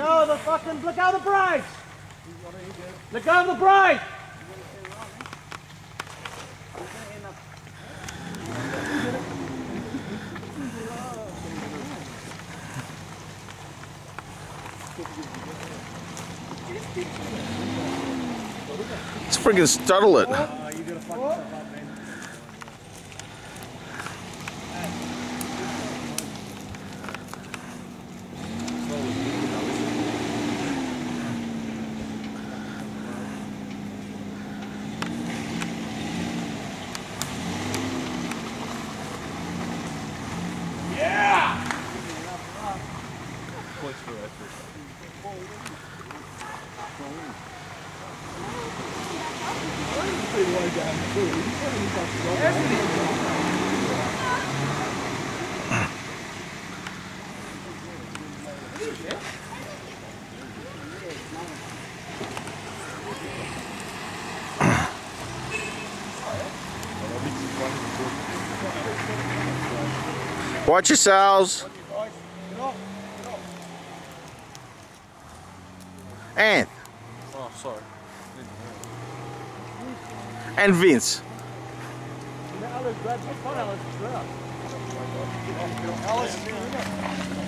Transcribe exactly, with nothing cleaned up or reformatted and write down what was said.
go of the fucking, let go of the brake! Let go of the brake! Let's freaking startle it. Oh, you gotta fuck yourself up, man. Yeah! Points for effort. Watch yourselves. And Oh, sorry. and Vince. Alice, Alice, Alice.